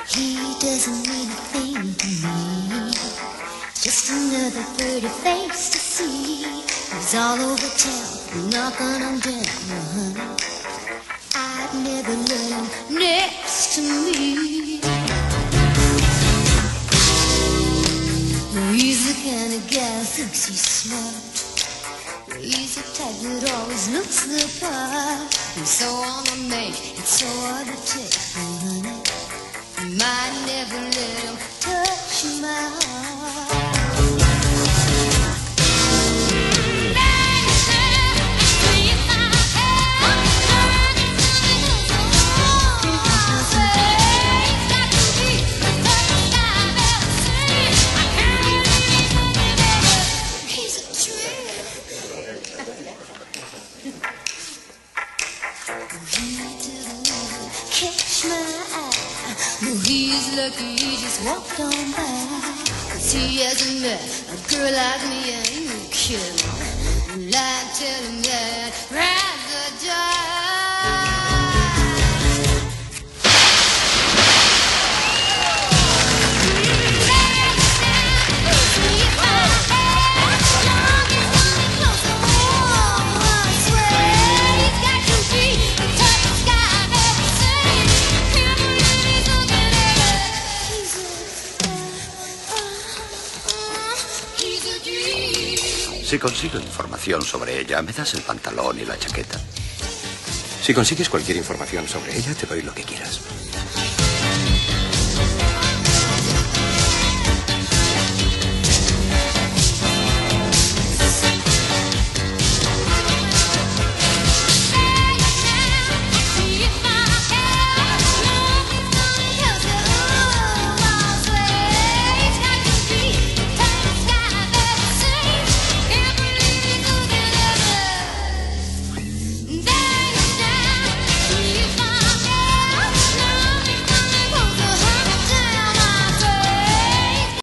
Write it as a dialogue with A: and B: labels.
A: He doesn't mean a thing to me. Just another pretty face to see. He's all over town, knocking on down. I'd never let him next to me. He's the kind of guy who thinks he's smart. He's the type that always looks the part. He's so on the make, it's so hard to take, honey. Might never let him touch my heart. He's lucky he just walked on by, 'cause he hasn't met a girl like me, and you kidding. Like tell him that rather die.
B: Si consigo información sobre ella, ¿me das el pantalón y la chaqueta?
C: Si consigues cualquier información sobre ella, te doy lo que quieras.